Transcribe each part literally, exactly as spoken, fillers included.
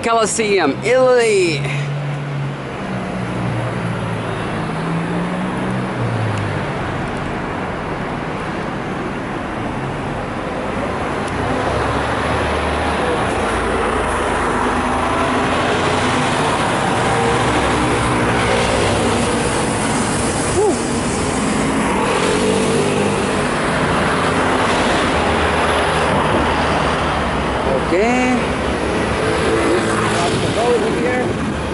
Coliseum, Italy. Okay. Cross the road here.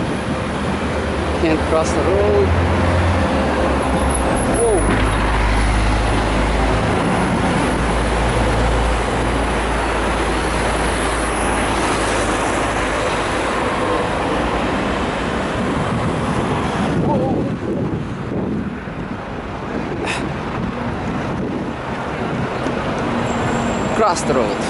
Can't cross the road. Whoa. Cross the road.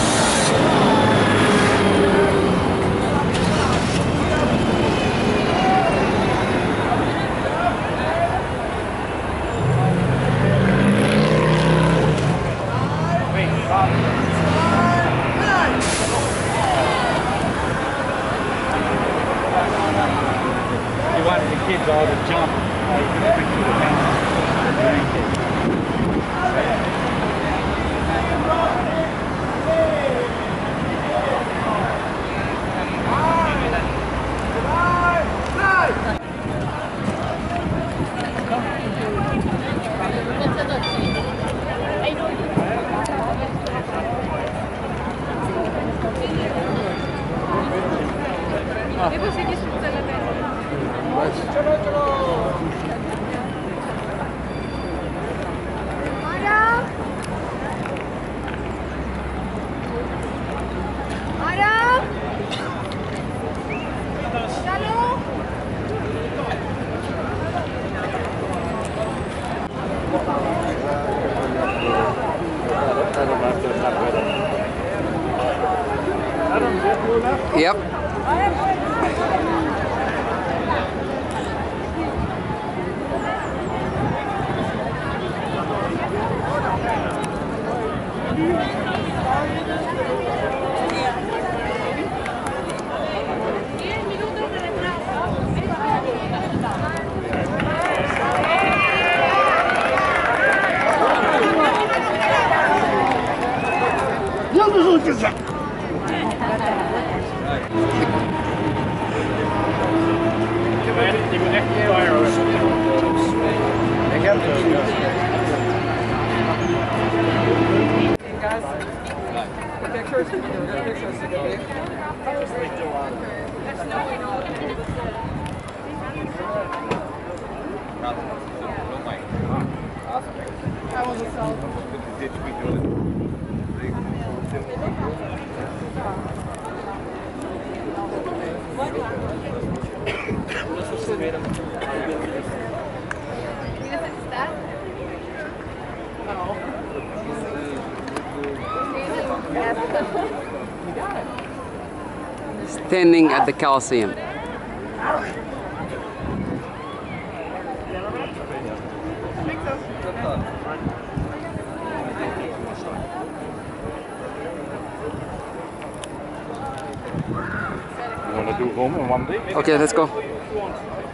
You wanted the kids all to jump. Uh, you can pick through the fence. Yep. Je moet echt fire. Ik heb het. Pictures, pictures today. That was a solid. Standing at the Coliseum. You want to do home in one day? Okay, let's go.